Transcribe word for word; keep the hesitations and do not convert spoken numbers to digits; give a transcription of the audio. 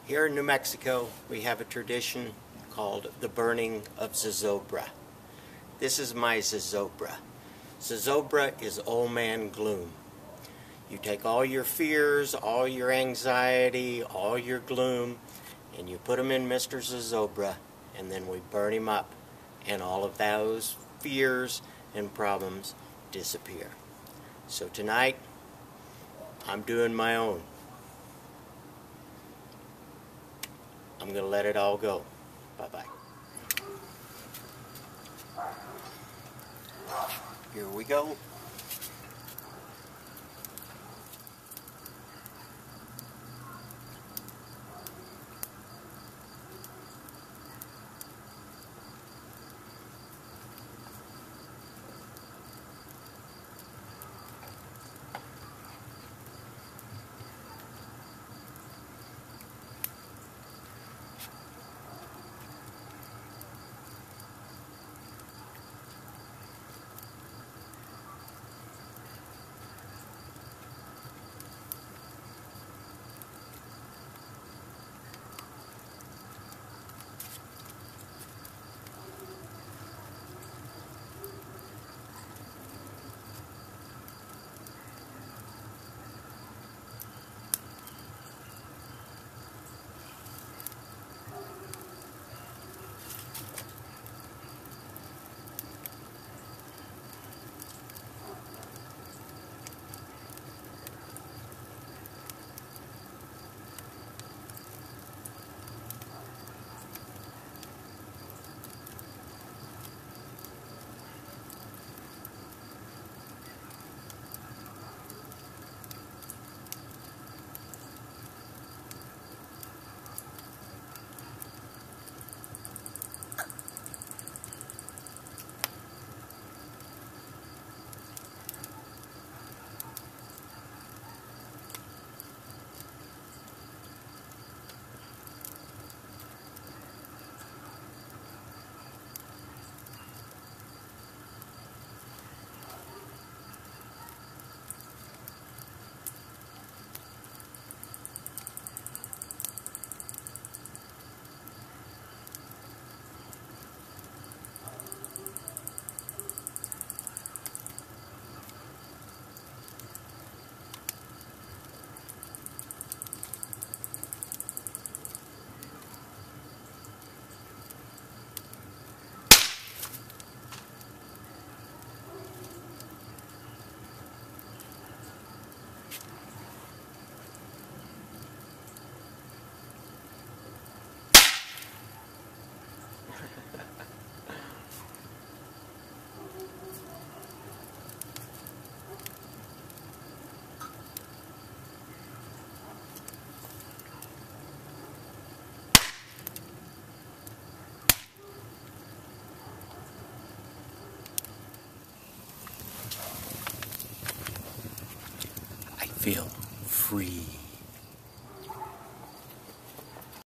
Here in New Mexico, we have a tradition called the burning of zozobra. This is my zozobra. Zozobra is old man gloom. You take all your fears, all your anxiety, all your gloom, and you put them in Mister Zozobra, and then we burn him up, and all of those fears and problems disappear. So tonight, I'm doing my own. I'm going to let it all go. Bye-bye. Here we go. I feel free.